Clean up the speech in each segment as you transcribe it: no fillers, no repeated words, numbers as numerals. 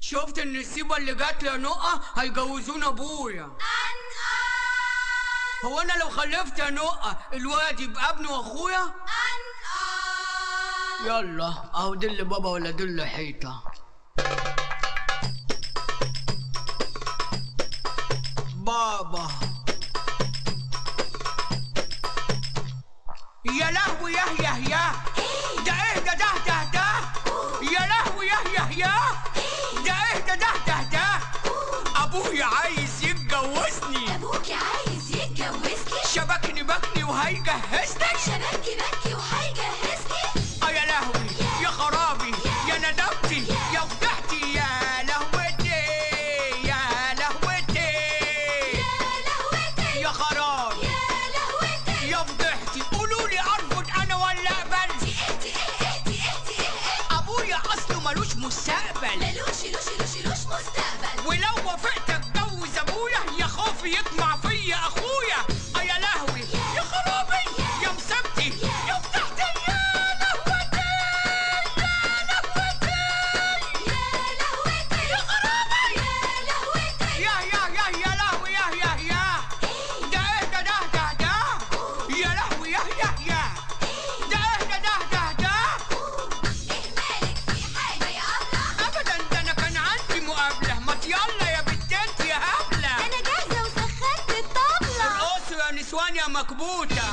شفت النسيبة اللي جات لي نقة هيجوزونا ابويا. هو انا لو خلفت يا نقة الواد يبقى ابني واخويا؟ يلا اهو دل بابا ولا دل حيطة. بابا يا لهوي يا ده ايه ده يا لهوي يا ده ايه ده ابويا عايز يتجوزني. ابوك عايز يتجوزني؟ شبكني بكني وهيجهزني. شبكني بكي وهيجهزني؟ يا لهوي يا خرابي يا ندمتي يا فضحتي يا لهوتي يا لهوتي يا خرابي يا لهوتي يا فضحتي. قولوا لي ارفض انا ولا اقبل؟ ايه ابويا اصله ملوش مستقبل. ملوش مستقبل. ولو وافقت اتجوز ابويا يا خوفي يطمع فيا اخويا. يا لهوي يا خرابي يا مسبتي يا فتحتي يا لهوتي يا لهوتي يا خرابي يا لهوتي يا لهوي يا ده ايه ده يا لهوي يا ده ايه ده ايه مالك في حاجة يا أبلة؟ ابدا ده انا كان عندي مقابله. ما يلا يا بنت انت يا هبله. أنا جاهزة وسخنت الطبلة. ارقصوا يا نسوان يا مكبوته.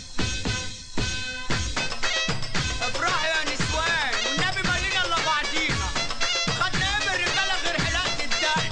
افرحوا يا نسوان والنبي مالينا الا بعضينا. خدنا ايه من الرجاله غير حلاقه الدقن؟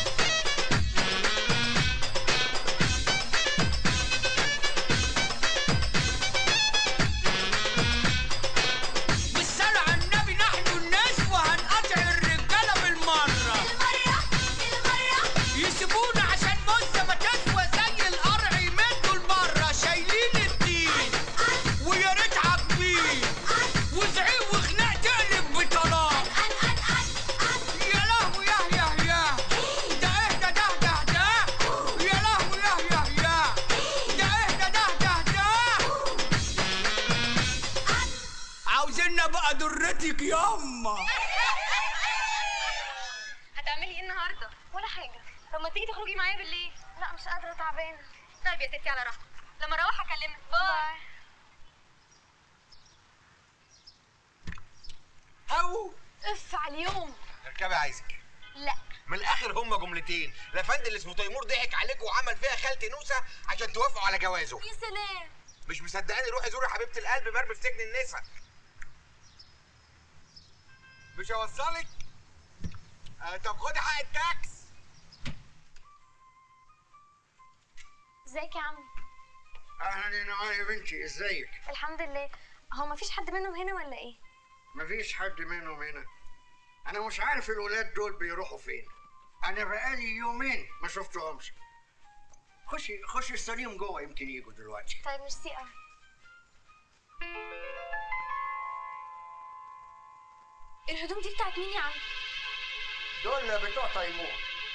بالصلاة على النبي نحن النسوة هنقطع الرجاله بالمره. المرة يسيبونا عشان بص ما تسوى زي القرع يمدوا لبره. شايلين الدين ويا ريت عاجبين وزعيق وخناق تقلب بطلاق. يا لهوي يا ده ايه ده يا لهوي يا ده ايه ده عاوزيننا بقى درتك ياما. هتعملي ايه النهارده؟ ولا حاجه. طب ما تيجي تخرجي معايا بالليل؟ لا مش قادره تعبانه. طيب يا ستي على راحتك، لما اروح اكلمك. باي. او اف على اليوم. اركبي عايزك. لا من الاخر هما جملتين. الافندي اللي اسمه تيمور ضحك عليكم وعمل فيها خالتي نوسه عشان توافقوا على جوازه. يا سلام. مش مصدقاني؟ روحي زوري حبيبه القلب مرمي في سجن النساء. مش هوصلك. طب خدي حق التاكس. ازيك يا عمي؟ اهلا يا نعاء يا بنتي، ازيك؟ الحمد لله. هو مفيش حد منهم هنا ولا ايه؟ مفيش حد منهم هنا. انا مش عارف الولاد دول بيروحوا فين. انا بقالي يومين ما شفتهمش. خشي استنيهم جوه يمكن يجوا دلوقتي. طيب ميرسي قوي. الهدوم دي بتاعت مين يا عم؟ دول بتوع تيمور.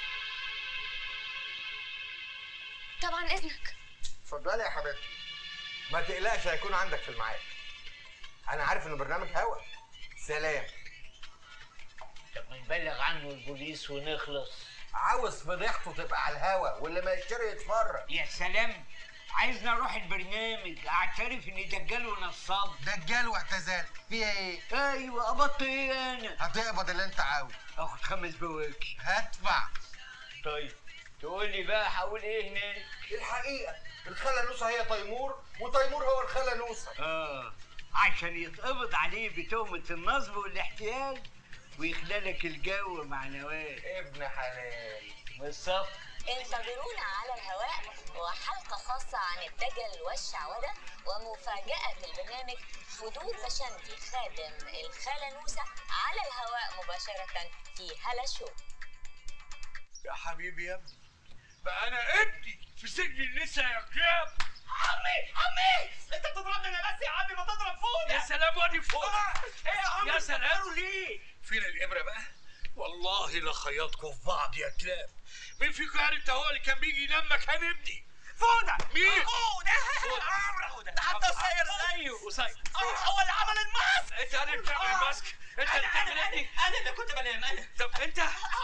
طبعا اذنك. اتفضلي يا حبيبتي. ما تقلقش هيكون عندك في الميعاد. انا عارف انه برنامج هوا. سلام. طب ما نبلغ عنه البوليس ونخلص. عاوز فضيحته تبقى على الهوا واللي ما يشتري يتفرج. يا سلام، عايزني اروح البرنامج اعترف اني دجال ونصاب. دجال واعتزال فيها ايه؟ ايوه قبضت ايه انا؟ هتقبض اللي انت عاوز. اخد 5 بواكي. هدفع. طيب تقول لي بقى هقول ايه هناك؟ الحقيقه الخاله نوسه هي تيمور وتيمور هو الخاله نوسه. عشان يتقبض عليه بتهمه النصب والاحتيال ويخلالك الجو مع نوال. ابن حلال. بالظبط. انتظرونا على الهواء وحلقة خاصة عن الدجل والشعوذة ومفاجأة في البرنامج حدود بشنتي خادم الخالة نوسة على الهواء مباشرة في هلا شو. يا حبيبي يا ابني، بقى انا ابني في سجن النساء يا كلاب. عمي انت بتضربني انا بس يا عمي، ما تضرب فوده. يا سلام وادي فوق. ايه يا عمي؟ يا سلام. ليه؟ فين الابره بقى؟ والله لخيطكم في بعض يا كلاب. مين فيكم عارف هو اللي كان بيجي ينام مكان ابني؟ فوده. مين؟ فوده ده حتى قصير زيه. قصير هو اللي عمل الماسك. انت اللي بتعمل الماسك. انت اللي بتعمل ايه؟ انا اللي كنت بنام انا. طب انت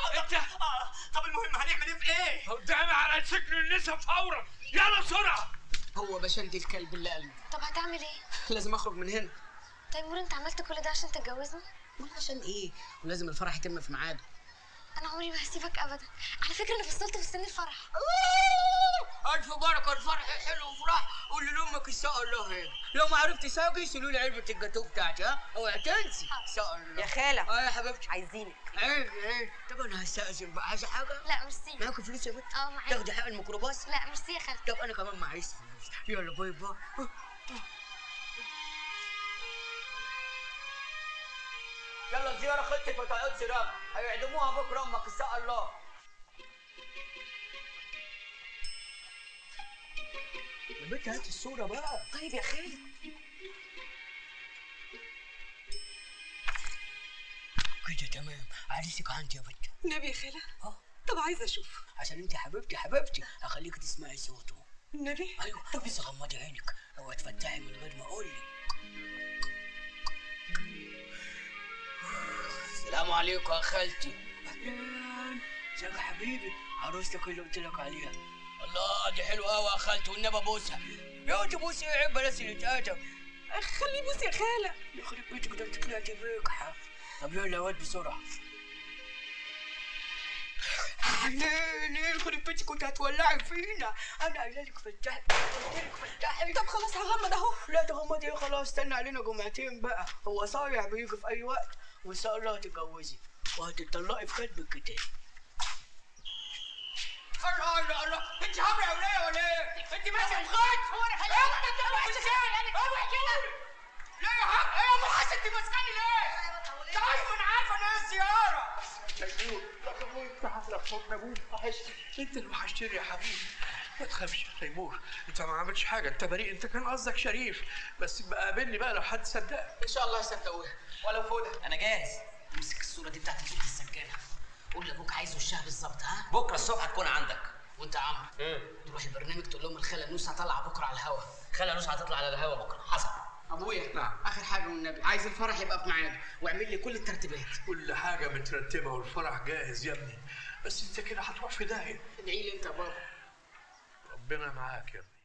النسا فورا، يلا بسرعه. هو بشنتي الكلب اللي قلبي. طب هتعمل ايه؟ لازم اخرج من هنا. تيمور انت عملت كل ده عشان تتجوزني؟ عشان ايه؟ ولازم الفرح يتم في ميعاده. انا عمري ما هسيبك ابدا. على فكره انا فصلت في سن الفرح. الف بركه، الفرح حلو وفرح. قول لامك ان شاء الله هيك. لو ما عرفت ساقي شيلوا لي علبه الجاتوه بتاعتي، ها؟ اوعي تنسي. ان شاء الله. يا خالة. يا حبيبتي. عايزينك. ايه طب انا هستأذن بقى. عايزه حاجه؟ لا ميرسي. معاكي فلوس يا بنت؟ معايا. تاخدي حق الميكروباص؟ لا ميرسي يا خالتي. طب انا كمان معيش فلوس. يلا باي باي. يلا زياره خلصت ما تقعدش راجع، هيعدموها بكره امك ان شاء الله. يا بنت هات الصوره بقى. طيب يا خالة. كده تمام. عريسك عندي يا بنت. النبي يا خالة. طب عايزة اشوف. عشان انت حبيبتي هخليك تسمعي صوته. النبي. ايوه. طب بس غمضي عينك، اوعي تفتحي من غير ما اقول لك. السلام عليكم يا خالتي. اهلا. ازيك يا حبيبي؟ عروستك اللي قلت لك عليها. الله دي حلوه قوي يا خالتي، والنبي ابوسها. يا تبوسي ايه؟ عيب بلاش اللي اتقدم. خليه يبوس يا خالة. يخرب بيتك ده انت طلعتي بجحة. طب يلا يا واد بسرعه. ليه يخرب بيتك كنت هتولعي فينا. انا قايله لك فتحي، قلت لك فتحي. طب خلاص هغمض اهو. لا تغمضي ايه، خلاص استنى علينا جمعتين بقى. هو صايع بيجي في اي وقت. وان شاء الله هتتجوزي وهتطلقي في كتب الكتاب. الله انت حمرا يا وليه ولا ايه؟ انت ماشيه بخيط. هو انا خليك اوعي كده. لا يا حاج ايه يا ابو حسن انت ماسكاني ليه؟ طيب انا عارفه ان هي الزياره. تيمور تعال في حضن ابوك، وحشتني. انت اللي وحشتني يا حبيبي. ما تخافش يا تيمور، انت ما عملتش حاجه، انت بريء، انت كان قصدك شريف. بس يبقى قابلني بقى لو حد صدقك. ان شاء الله يصدقوها. ولو فوده انا جاهز. امسك الصوره دي بتاعت البنت السجانه. قول لابوك عايزه وشها بالظبط، ها؟ بكره الصبح هتكون عندك. وانت يا عمرو تروح البرنامج تقول لهم الخاله نوسه طالعه بكره على الهوا. خلي نوسه هتطلع على الهوا بكره. حصل. ابويا. نعم. اخر حاجه والنبي، عايز الفرح يبقى في ميعاده واعمل لي كل الترتيبات. كل حاجه مترتبه والفرح جاهز يا ابني، بس انت كده هتروح في داهيه. ادعي لي انت يا بابا. ربنا معاك يا ابني.